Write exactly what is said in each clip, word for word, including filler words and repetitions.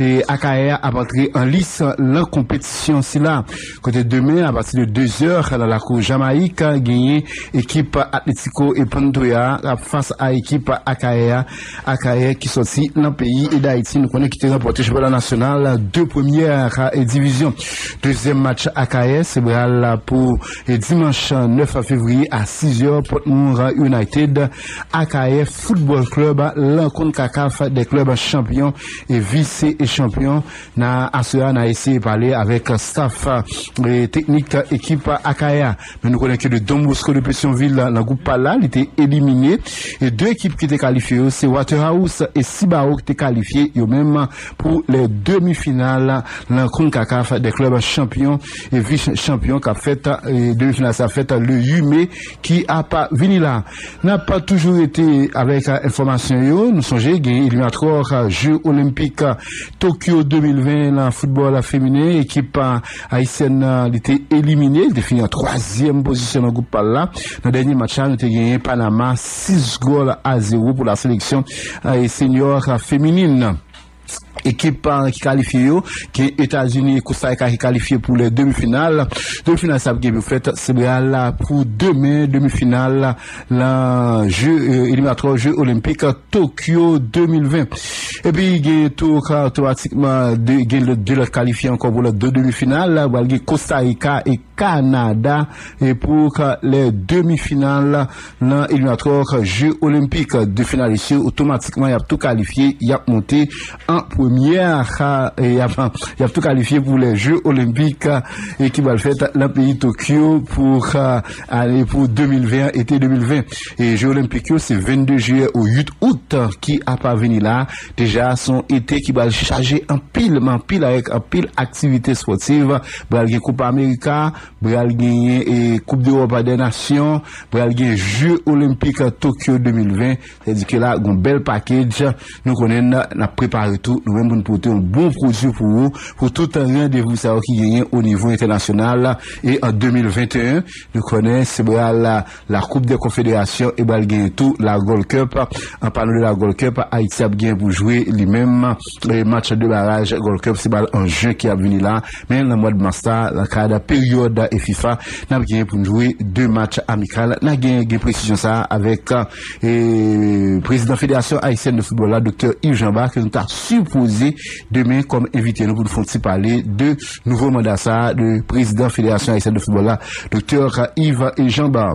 et Akaea a entré en lice la compétition si là. Côté demain, à partir de deux heures, dans la cour Jamaïque, gagné équipe Atlético et Pantoya face à équipe Akaea. Akaea qui sortit dans le pays et d'Haïti. Nous connaissons qui était remporté championnat national deux premières divisions. Deuxième match Akaea, c'est pour dimanche neuf février à six heures, Portmore United, Akaea Football Club, l'encontre CACAF des clubs champions et vice et champions. Na Asura n'a essayé de parler avec staff et technique équipe Akaea. Mais nous connaissons que le Don Bosco de Pétionville, dans le groupe Pala, il était éliminé. Et deux équipes qui étaient qualifiées, c'est Waterhouse et Sibao qui étaient qualifiés, eux même pour les demi-finales, l'encontre CACAF des clubs champions et vice-champions qui a fait, et demi-finale, ça a fait le huit mai, qui a pas venu là. N'a pas toujours été avec information, nous songeons, il y a trois Jeux olympiques Tokyo deux mille vingt, dans le football féminin, équipe haïtienne a été éliminée, il a fini en troisième position dans le groupe là. Dans le dernier match, nous avons gagné Panama six goals à zéro pour la sélection senior féminine. Équipe qui qualifie, qui est États-Unis et Costa Rica qui qualifié pour les demi-finales. Demi-finale, ça va fait, c'est là pour demain, demi-finale, le jeu, euh, éliminatoire Jeux olympiques Tokyo deux mille vingt. Et puis, il y a tout, automatiquement, de, de le qualifier encore pour les deux demi-finales, il y a Costa Rica et Canada, et pour les demi-finales, l'éliminatoire Jeux olympiques de finale ici, automatiquement, il y a tout qualifié, il y a monté en première, et il y a tout qualifié pour les Jeux olympiques, et qui va le faire dans le pays Tokyo pour aller pour deux mille vingt, été deux mille vingt. Et Jeux olympiques, c'est vingt-deux juillet au huit août, qui a pas venu là. Déjà, son été qui va le charger en pile, en pile avec un pile activité sportive, bral gen Coupe América, bral gen et Coupe d'Europe des Nations, bral gen Jeux olympiques Tokyo deux mille vingt. C'est-à-dire que là, un bel package, nous connaissons, on a préparé tout, nous même pour porter un bon produit pour vous, pour tout un rendez-vous ça qui gagne au niveau international. Et en deux mille vingt et un, nous connaissons la, la Coupe des Confédérations et bral gen tout, la Gold Cup. En parlant de la Gold Cup, Haïti a bien pour jouer les mêmes les matchs de barrage Gold Cup, c'est un jeu qui a venu là, mais dans le mois de mars, dans cadre période et FIFA, nous avons gagné pour jouer deux matchs amicaux. Nous avons gagné précision ça avec le président de la Fédération haïtienne de football, là, docteur Yves Jambard, que nous avons supposé demain comme invité nous pour nous faire parler de nouveau mandat ça, de président de la Fédération haïtienne de football, là, docteur Yves Jambard.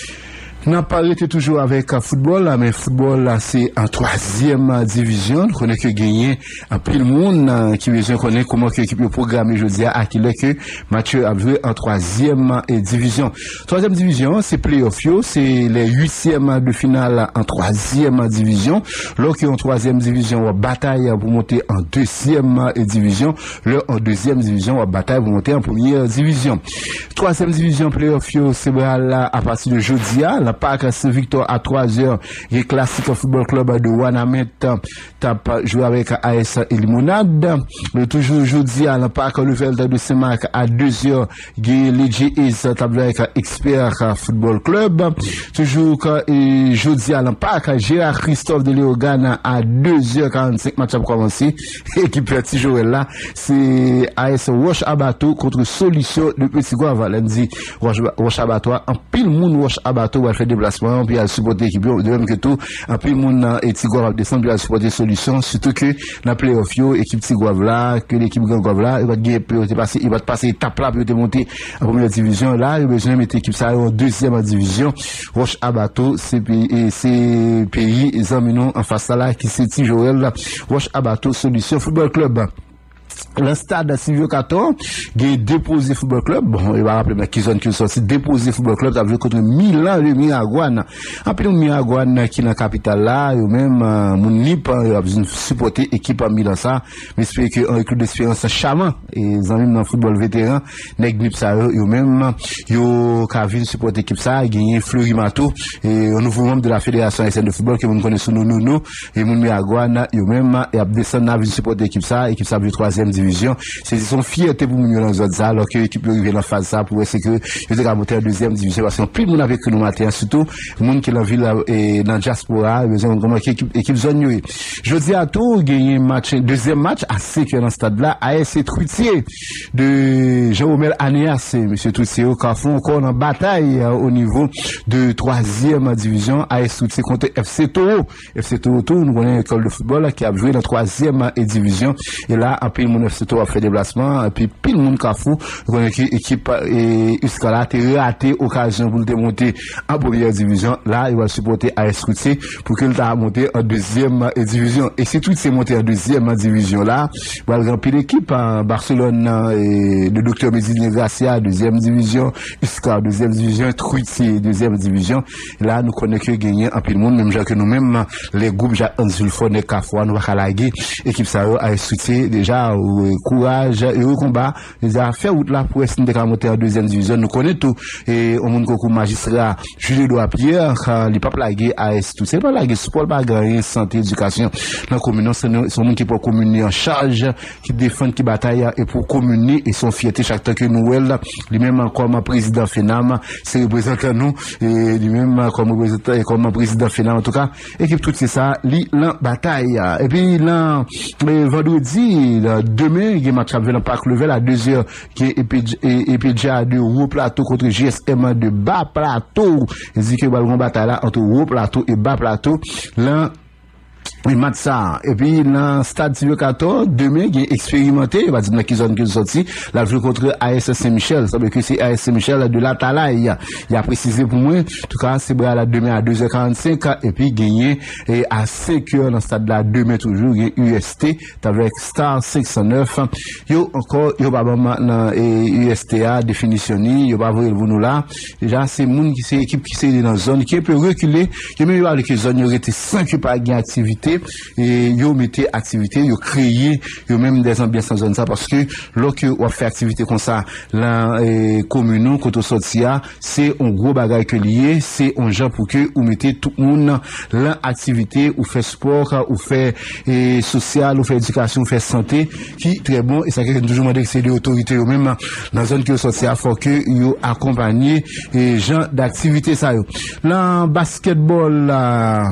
N'a pas été toujours avec uh, football, là, mais football, là, c'est en troisième uh, division. On connaît que gagner un pile monde uh, qui besoin connaît comment que l'équipe est programmée jeudi à qui est que Mathieu a joué en troisième uh, division. Troisième division, c'est playoff, c'est les huitièmes de finale en troisième division. Lorsqu'il y a en troisième division, on bataille pour monter en deuxième uh, division. Là, en deuxième division, on bataille pour monter en première division. Troisième division playoff, c'est là, à partir de jeudi à la Parc Saint-Victor à trois heures, le classique football club de Wanamet tape joué avec A S Limonade. Mais toujours jeudi à la Parc Level de Saint-Marc à deux heures, le G S tape avec Expert Football Club. Toujours jeudi à la Parc Gérard Christophe de Léogane à deux heures quarante-cinq, match à commencer. Équipe petit Joël là, c'est A S Roche Abato contre Solution de Petit Goave. Lundi, Roche Abato, en pile moun Roche Abato va faire déplacement, puis à supporter l'équipe, de même que tout, en plus, mon et Tigouave va descendre, puis à supporter solution, surtout que, dans playoff yo, équipe Tigouave là, que l'équipe Gangouave là, il va te passer, il va te passer étape là, puis te monter en première division là, il va besoin de mettre l'équipe ça en deuxième division. Roche Abato, c'est pays, c'est pays, ils ont en face là, qui c'est Tijoël là, Roche Abato, solution, football club. Le stade Silvio Caton, qui est déposé football club, bon, il va rappeler, mais qui sont qui sont sortis déposé football club, ça veut dire contre Milan de Miraguane. Après, Miraguane, qui est dans la capitale là, ou même, euh, mon nip, il a besoin de supporter équipe à Milan ça, mais j'espère qu'un club d'espérance charmant, et ils ont même dans le football vétéran, nèg nip ça, ou même, yo, qui a vu supporter équipe ça, il a gagné Fleury Mato, et un nouveau membre de la Fédération haïtienne de football, que vous connaissez sous nos nono, et mon Miraguane, yo même, il a descendu à venir supporter équipe ça, équipe ça, du troisième division. division. C'est son fierté pour nous dans autres alors que l'équipe arrive dans phase ça pour essayer que il va monter en deuxième division parce que plus de monde avec nous matin surtout monde qui dans ville et dans diaspora besoin comment équipe équipe zone. Je dis à tout gagner match deuxième match assez que dans stade là A S C Troutier de Jean-Omel Anéas monsieur Troutier au Carrefour encore en bataille au niveau de troisième division A S C Troutier contre F C Toro. F C Toro tout nous connaissons l'école de football qui a joué dans troisième division et là un peu mon F C Toro a fait déplacement et puis pile monde Carrefour connaît équipe et Uskala a raté occasion pour le monter en première division là il va supporter A S C Troutier pour qu'il t'a monté en deuxième division et c'est tout c'est monté en deuxième division là il va remplir l'équipe en Barcelone et le docteur Medine Gracia deuxième division Uskala deuxième division Troutier deuxième division là nous connaissons que gagner en pile monde même genre que nous même les groupes Jacques Anzulfon et Cafouan nous va laguer équipe ça A S C Troutier déjà courage et au combat déjà fait route là pour essayer de monter en deuxième division nous connaissons tout et au monde concours magistrat Julien Edouard Pierre il pas plagué A S C Troutier pas plagué sport pas gagner santé éducation dans commune c'est son monde qui peut communier en charge qui défend qui bataille et pour communier et son fierté chaque temps que nous elle lui-même comme président FENAM c'est représentant nous et lui-même comme représentant et comme président FENAM en tout cas équipe tout c'est ça li la bataille et puis là vendredi demain il y a match avec le Parc Level à deux heures qui est Epidja de Haut Plateau contre J S M de Bas Plateau il dit que il y a une bataille là entre Haut Plateau et Bas Plateau là oui, ça. Et puis, dans le stade Silvio quatorze, demain, il est expérimenté, il va dire dans quelle zone qu'il sorti, la joue contre A S Saint-Michel. Ça veut dire que c'est A S Saint-Michel de la Talaï. Il a précisé pour moi, en tout cas, c'est à demain à deux heures quarante-cinq, et puis gagné, et à cinq heures dans le stade là, demain toujours, il y a U S T, avec Star cinq cent neuf. Yo, encore, yo, pas dans U S T A, définitionné, yo, pas voir vous nous là. Déjà, c'est monde qui, c'est équipe qui c'est dans la zone, qui peut reculer, qui même avec les zones, il y aurait été cinq qui pas gagné activité. Et yo mettez activité, yo créer yo même des ambiances en zone ça parce que lorsque on fait activité comme ça la commune côté sortia c'est un gros bagage que lié c'est un genre pour que ou mettez tout le monde l'activité ou fait sport ou fait et social ou fait éducation ou fait santé qui très bon et ça que toujours demander que c'est les autorités eux même dans zone que sortia faut que yo accompagner et gens d'activité ça yo là basketball là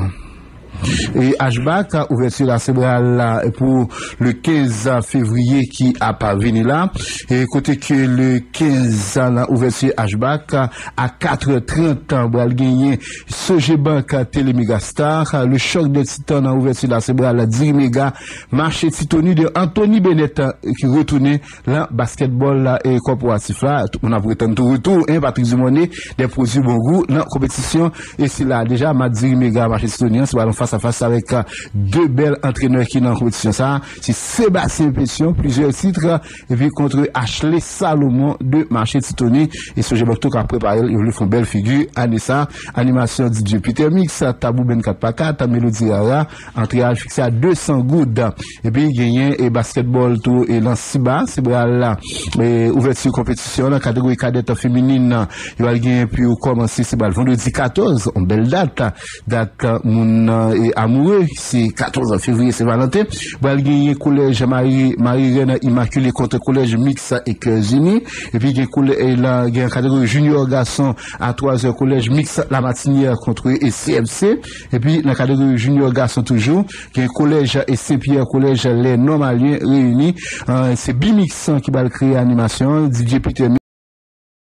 et H-Bac a ouverture la cérébrale pour le quinze février qui a pas venu là et côté que le quinze la ouverture H-Bac à quatre heures trente va gagner Sogebank Télémégastar le choc de Titan a ouverture la cérébrale dix méga marché Titoni de Anthony Bennett qui retourné là basketball là et corporatif là on a prétendu tout retour hein Patrick Zumoné des produits bon goût dans compétition et c'est là déjà ma dix méga marché Titoni c'est va face à face avec deux belles entraîneurs qui dans la compétition ça c'est Sébastien Pession plusieurs titres et puis contre Ashley Salomon de marché Titoni et ce jeu qui a préparé ils lui font belle figure Anissa animation D J Peter Mix tabou ben quatre par quatre mélodie rara entrée fixé à deux cents gouttes et puis gagné et basketball tout et lance Siba c'est là et ouverture compétition la catégorie cadette féminine il va gagner puis commencer c'est le vendredi quatorze en belle date date mon et amoureux c'est quatorze février c'est Valentin va gagner collège Marie Marie Reine Immaculée contre collège Mix et Cœurs-Unis et puis il collège la gagne catégorie junior garçon à trois heures collège Mix la matinière contre et C F C et puis la catégorie junior garçon toujours gagne collège et Saint-Pierre collège les normaliens réunis euh, c'est Bimix qui va créer animation D J Peter